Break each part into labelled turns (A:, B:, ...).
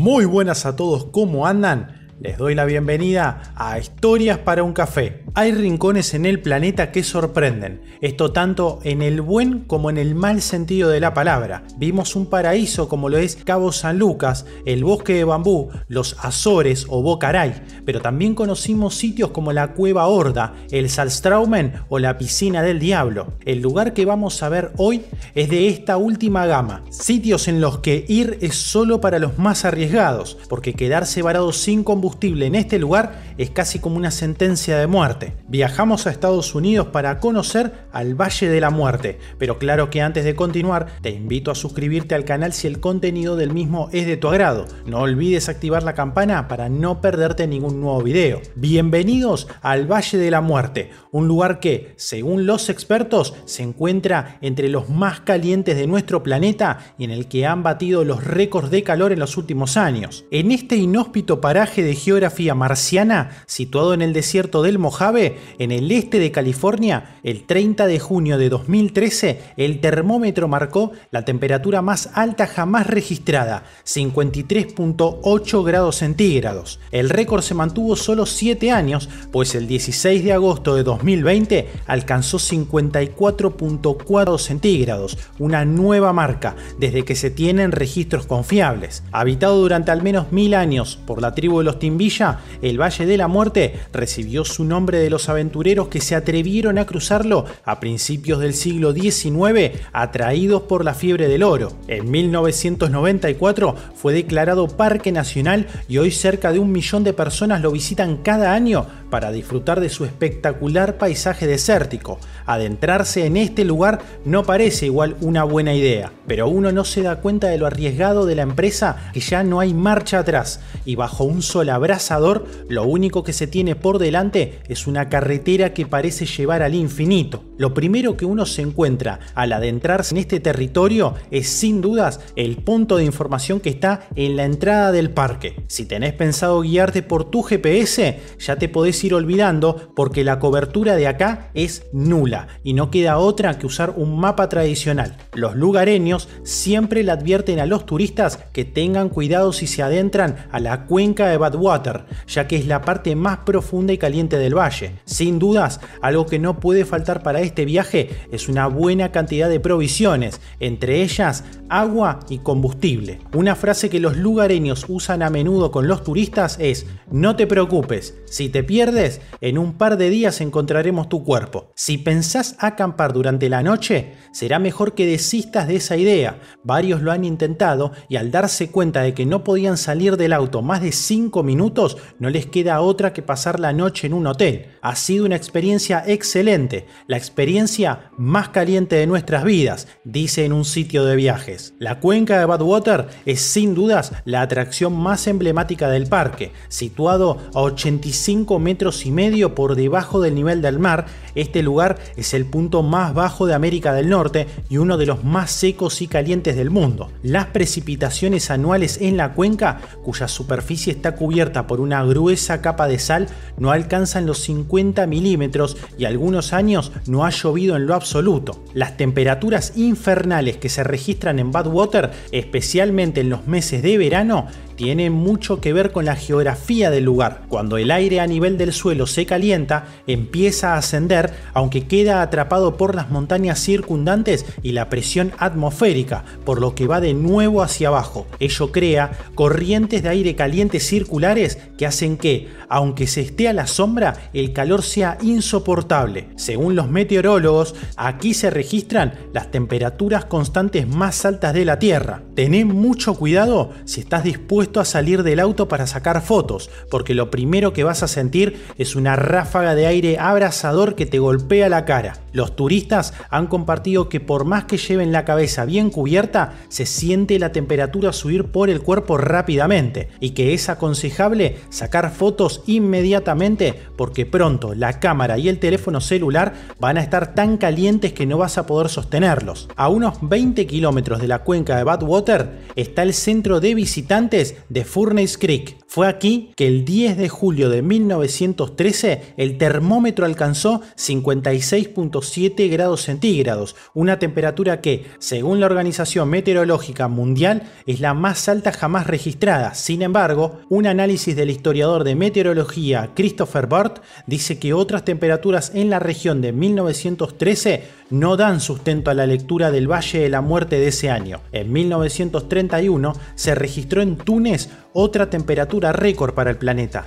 A: Muy buenas a todos, ¿cómo andan? Les doy la bienvenida a Historias para un Café. Hay rincones en el planeta que sorprenden, esto tanto en el buen como en el mal sentido de la palabra. Vimos un paraíso como lo es Cabo San Lucas, el bosque de bambú, los Azores o Bocaray, pero también conocimos sitios como la Cueva Horda, el Salstraumen o la Piscina del Diablo. El lugar que vamos a ver hoy es de esta última gama, sitios en los que ir es solo para los más arriesgados, porque quedarse varado sin combustible en este lugar es casi como una sentencia de muerte. Viajamos a Estados Unidos para conocer al Valle de la Muerte, pero claro que antes de continuar te invito a suscribirte al canal si el contenido del mismo es de tu agrado. No olvides activar la campana para no perderte ningún nuevo video. Bienvenidos al Valle de la Muerte, un lugar que, según los expertos, se encuentra entre los más calientes de nuestro planeta y en el que han batido los récords de calor en los últimos años. En este inhóspito paraje de geografía marciana, situado en el desierto del Mojave, en el este de California, el 30 de junio de 2013, el termómetro marcó la temperatura más alta jamás registrada, 53.8 grados centígrados. El récord se mantuvo solo 7 años, pues el 16 de agosto de 2020 alcanzó 54.4 grados centígrados, una nueva marca desde que se tienen registros confiables. Habitado durante al menos 1000 años por la tribu de los Timbilla, el Valle de la Muerte recibió su nombre de los aventureros que se atrevieron a cruzarlo a principios del siglo XIX, atraídos por la fiebre del oro. En 1994 fue declarado Parque Nacional y hoy cerca de 1 millón de personas lo visitan cada año para disfrutar de su espectacular paisaje desértico. Adentrarse en este lugar no parece igual una buena idea, pero uno no se da cuenta de lo arriesgado de la empresa, que ya no hay marcha atrás y bajo un sol abrasador lo único que se tiene por delante es una carretera que parece llevar al infinito. Lo primero que uno se encuentra al adentrarse en este territorio es sin dudas el punto de información que está en la entrada del parque. Si tenés pensado guiarte por tu GPS, ya te podés ir olvidando porque la cobertura de acá es nula y no queda otra que usar un mapa tradicional. Los lugareños siempre le advierten a los turistas que tengan cuidado si se adentran a la cuenca de Badwater, ya que es la parte más profunda y caliente del valle. Sin dudas, algo que no puede faltar para este viaje es una buena cantidad de provisiones, entre ellas agua y combustible. Una frase que los lugareños usan a menudo con los turistas es: no te preocupes, si te pierdes, en un par de días encontraremos tu cuerpo. Si pensás acampar durante la noche, será mejor que desistas de esa idea. Varios lo han intentado y al darse cuenta de que no podían salir del auto más de 5 minutos, no les queda otra que pasar la noche en un hotel. Ha sido una experiencia excelente, la experiencia más caliente de nuestras vidas, dice en un sitio de viajes. La cuenca de Badwater es sin dudas la atracción más emblemática del parque. Situado a 85 metros y medio por debajo del nivel del mar, este lugar es el punto más bajo de América del Norte y uno de los más secos y calientes del mundo. Las precipitaciones anuales en la cuenca, cuya superficie está cubierta por una gruesa capa de sal, no alcanzan los 50 milímetros y algunos años no ha llovido en lo absoluto. Las temperaturas infernales que se registran en Badwater, especialmente en los meses de verano, tiene mucho que ver con la geografía del lugar. Cuando el aire a nivel del suelo se calienta, empieza a ascender, aunque queda atrapado por las montañas circundantes y la presión atmosférica, por lo que va de nuevo hacia abajo. Ello crea corrientes de aire caliente circulares que hacen que, aunque se esté a la sombra, el calor sea insoportable. Según los meteorólogos, aquí se registran las temperaturas constantes más altas de la Tierra. Tené mucho cuidado si estás dispuesto a salir del auto para sacar fotos, porque lo primero que vas a sentir es una ráfaga de aire abrasador que te golpea la cara. Los turistas han compartido que por más que lleven la cabeza bien cubierta, se siente la temperatura subir por el cuerpo rápidamente y que es aconsejable sacar fotos inmediatamente porque pronto la cámara y el teléfono celular van a estar tan calientes que no vas a poder sostenerlos. A unos 20 kilómetros de la cuenca de Badwater está el centro de visitantes es The Furnace Creek. Fue aquí que el 10 de julio de 1913 el termómetro alcanzó 56.7 grados centígrados, una temperatura que, según la Organización Meteorológica Mundial, es la más alta jamás registrada. Sin embargo, un análisis del historiador de meteorología Christopher Burt dice que otras temperaturas en la región de 1913 no dan sustento a la lectura del Valle de la Muerte de ese año. En 1931 se registró en Túnez otra temperatura récord para el planeta,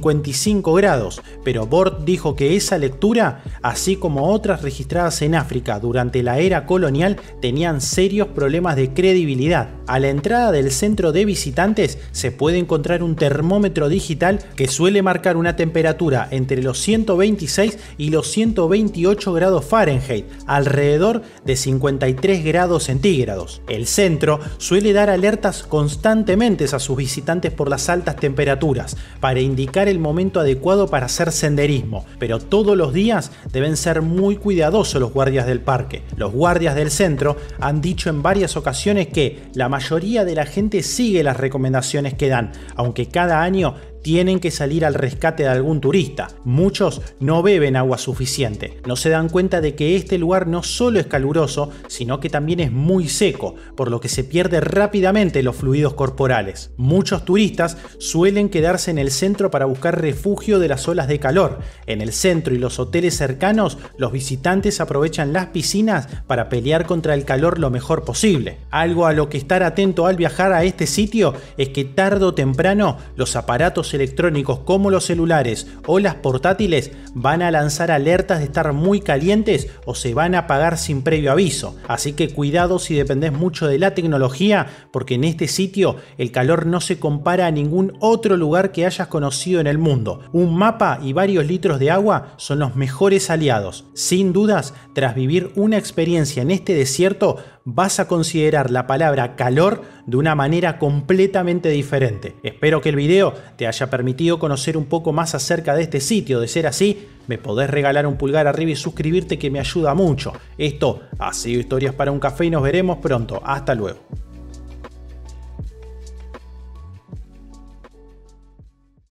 A: 55 grados, pero Bort dijo que esa lectura, así como otras registradas en África durante la era colonial, tenían serios problemas de credibilidad. A la entrada del centro de visitantes se puede encontrar un termómetro digital que suele marcar una temperatura entre los 126 y los 128 grados Fahrenheit, alrededor de 53 grados centígrados. El centro suele dar alertas constantemente a sus visitantes por las altas temperaturas para indicar el momento adecuado para hacer senderismo, pero todos los días deben ser muy cuidadosos los guardias del parque. Los guardias del centro han dicho en varias ocasiones que la mayoría de la gente sigue las recomendaciones que dan, aunque cada año tienen que salir al rescate de algún turista. Muchos no beben agua suficiente, no se dan cuenta de que este lugar no solo es caluroso, sino que también es muy seco, por lo que se pierde rápidamente los fluidos corporales. Muchos turistas suelen quedarse en el centro para buscar refugio de las olas de calor. En el centro y los hoteles cercanos, los visitantes aprovechan las piscinas para pelear contra el calor lo mejor posible. Algo a lo que estar atento al viajar a este sitio es que tarde o temprano los aparatos electrónicos como los celulares o las portátiles van a lanzar alertas de estar muy calientes o se van a apagar sin previo aviso. Así que cuidado si dependés mucho de la tecnología, porque en este sitio el calor no se compara a ningún otro lugar que hayas conocido en el mundo. Un mapa y varios litros de agua son los mejores aliados. Sin dudas, tras vivir una experiencia en este desierto, vas a considerar la palabra calor de una manera completamente diferente. Espero que el video te haya permitido conocer un poco más acerca de este sitio. De ser así, me podés regalar un pulgar arriba y suscribirte, que me ayuda mucho. Esto ha sido Historias para un Café y nos veremos pronto. Hasta luego.